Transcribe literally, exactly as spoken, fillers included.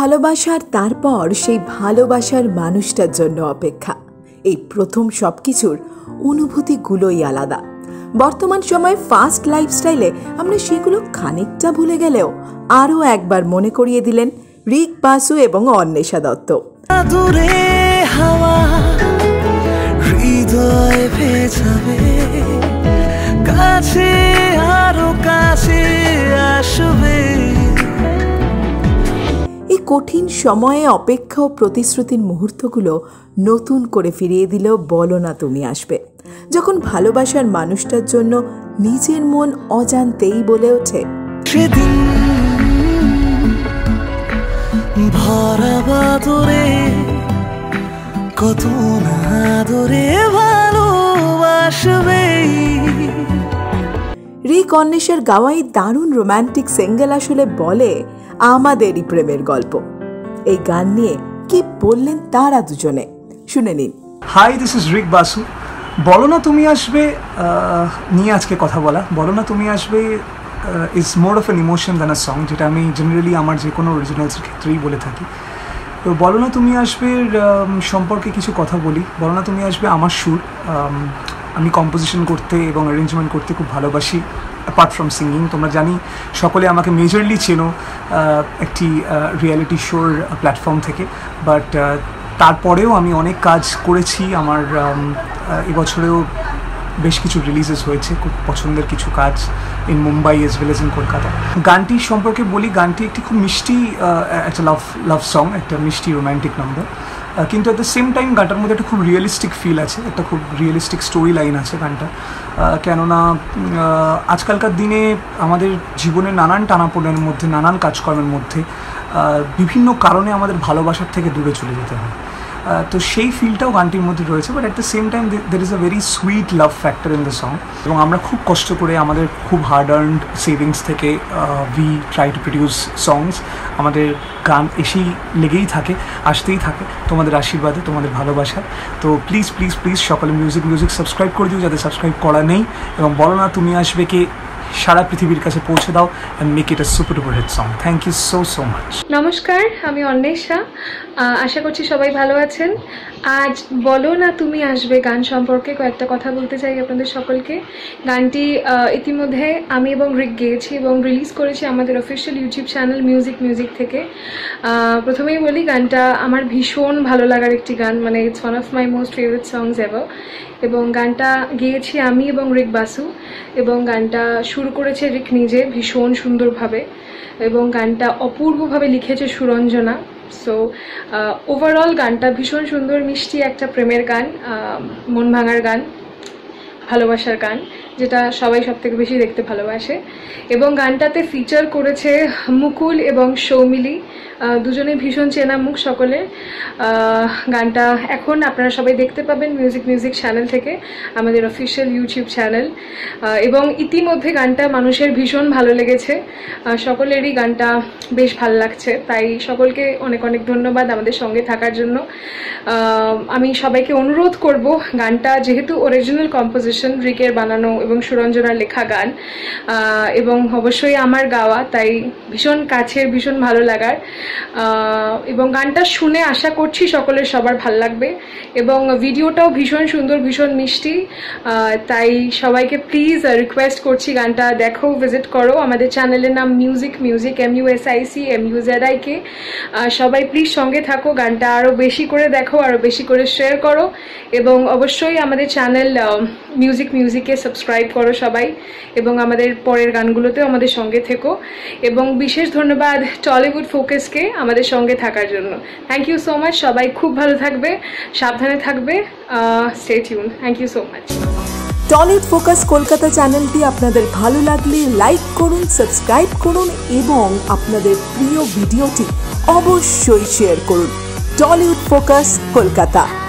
ভালোবাসার তারপর সেই ভালোবাসার মানুষটার জন্য অপেক্ষা, এই প্রথম সব কিছুর অনুভূতিগুলোই আলাদা। বর্তমান সময়ে ফাস্ট লাইফস্টাইলে আমরা সেগুলো খানিকটা ভুলে গেলেও আরও একবার মনে করিয়ে দিলেন রিক বাসু এবং অন্বেষা দত্ত। এই কঠিন সময়ে অপেক্ষা ও প্রতিশ্রুতির মুহূর্তগুলো নতুন করে ফিরিয়ে দিল বলো না তুমি আসবে, যখন ভালোবাসার মানুষটার জন্য নিজের মন অজান্তেই বলে ওঠে সেদিন ভরা তোরে কত না দূরে ভালোবাসবে। রিক অন্বেষার গাওয়াই দারুণ রোম্যান্টিক সিঙ্গেল আসলে বলে আমাদেরই প্রেমের গল্প। এই গান নিয়ে কি বললেন তারা দুজনে, শুনে নিন। Hi, this is Rick Basu. বলো না তুমি আসবে নিয়ে আজকে কথা বলা। বলো না তুমি আসবে is more of an emotion than a song, যেটা আমি জেনারেলি আমার যে কোনো অরিজিনালসের ক্ষেত্রেই বলে থাকি। তো বলো না তুমি আসবে সম্পর্কে কিছু কথা বলি। বলো না তুমি আসবে আমার সুর আমি কম্পোজিশন করতে এবং অ্যারেঞ্জমেন্ট করতে খুব ভালোবাসি, অ্যাপার্ট ফ্রম সিঙ্গিং। তোমরা জানি সকলে আমাকে মেজরলি চেনো একটি রিয়েলিটি শোর প্ল্যাটফর্ম থেকে, বাট তারপরেও আমি অনেক কাজ করেছি। আমার এবছরেও বেশ কিছু রিলিজেস হয়েছে, খুব পছন্দের কিছু কাজ in Mumbai as well as in Kolkata. গানটির সম্পর্কে বলি, গানটি একটি খুব মিষ্টি একটা লাভ লাভ সং, একটা মিষ্টি রোম্যান্টিক নাম্বার, কিন্তু অ্যাট দ্য সেম টাইম গানটার মধ্যে একটা খুব রিয়েলিস্টিক ফিল আছে, একটা খুব রিয়েলিস্টিক স্টোরি লাইন আছে গানটা। কেননা আজকালকার দিনে আমাদের জীবনে নানান টানাপোড়েনের মধ্যে, নানান কাজকর্মের মধ্যে বিভিন্ন কারণে আমাদের ভালোবাসার থেকে দূরে চলে যেতে হয়। তো সেই ফিলটাও গানটির মধ্যে রয়েছে, but at the same time there is a very sweet love factor in the song. এবং আমরা খুব কষ্ট করে আমাদের খুব হার্ড আর্নড সেভিংস থেকে we try to produce songs. আমাদের গান এসেই লেগেই থাকে, আসতেই থাকে তোমাদের আশীর্বাদে, তোমাদের ভালোবাসা। তো প্লিজ প্লিজ প্লিজ সকলে মিউজিক মিউজিক সাবস্ক্রাইব করে দিও যাদের সাবস্ক্রাইব করা নেই, এবং বলো না তুমি আসবে কে সারা পৃথিবীর কাছে পৌঁছে দাও and make it a super duper hit song. Thank you so so much. নমস্কার, আমি অন্বেষা। আশা করছি সবাই ভালো আছেন। আজ বলো না তুমি আসবে গান সম্পর্কে কয়েকটা কথা বলতে চাই আপনাদের সকলকে। গানটি ইতিমধ্যে আমি এবং রিক গেয়েছি এবং রিলিজ করেছি আমাদের official YouTube channel music music থেকে। প্রথমেই বলি, গানটা আমার ভীষণ ভালো লাগার একটি গান, মানে it's one of my most favourite songs ever. এবং গানটা গেয়েছি আমি এবং রিক বাসু, এবং গানটা শুরু করেছে রিক নিজে ভীষণ সুন্দরভাবে, এবং গানটা অপূর্বভাবে লিখেছে সুরঞ্জনা। সো ওভারঅল গানটা ভীষণ সুন্দর, মিষ্টি একটা প্রেমের গান, মন ভাঙার গান, ভালোবাসার গান, যেটা সবাই সব থেকে বেশি দেখতে ভালোবাসে। এবং গানটাতে ফিচার করেছে মুকুল এবং সৌমিলি, দুজনে ভীষণ চেনা মুখ সকলের। গানটা এখন আপনারা সবাই দেখতে পাবেন মিউজিক মিউজিক চ্যানেল থেকে, আমাদের অফিসিয়াল ইউটিউব চ্যানেল। এবং ইতিমধ্যে গানটা মানুষের ভীষণ ভালো লেগেছে, সকলেরই গানটা বেশ ভালো লাগছে। তাই সকলকে অনেক অনেক ধন্যবাদ আমাদের সঙ্গে থাকার জন্য। আমি সবাইকে অনুরোধ করব, গানটা যেহেতু অরিজিনাল কম্পোজিশন, রিকের বানানো এবং সুরঞ্জনার লেখা গান, এবং অবশ্যই আমার গাওয়া, তাই ভীষণ কাছের, ভীষণ ভালো লাগার। এবং গানটা শুনে আশা করছি সকলের সবার ভালো লাগবে, এবং ভিডিওটাও ভীষণ সুন্দর, ভীষণ মিষ্টি। তাই সবাইকে প্লিজ রিকোয়েস্ট করছি, গানটা দেখো, ভিজিট করো। আমাদের চ্যানেলের নাম music music, M U S I C M U Z I K. সবাই প্লিজ সঙ্গে থাকো, গানটা আরও বেশি করে দেখো, আরও বেশি করে শেয়ার করো, এবং অবশ্যই আমাদের চ্যানেল মিউজিক মিউজিকে সাবস্ক্রাইব করো সবাই, এবং আমাদের পরের গানগুলোতেও আমাদের সঙ্গে থেকো। এবং বিশেষ ধন্যবাদ টলিউড ফোকাসকে আমাদের সঙ্গে থাকার জন্য। Thank you so much. সবাই খুব ভালো থাকবে, সাবধানে থাকবে, stay tune. Thank you so much. Tollywood focus Kolkata চ্যানেলটি আপনাদের ভালো লাগলে লাইক করুন, সাবস্ক্রাইব করুন, এবং আপনাদের প্রিয় ভিডিওটি অবশ্যই শেয়ার করুন। Tollywood focus Kolkata.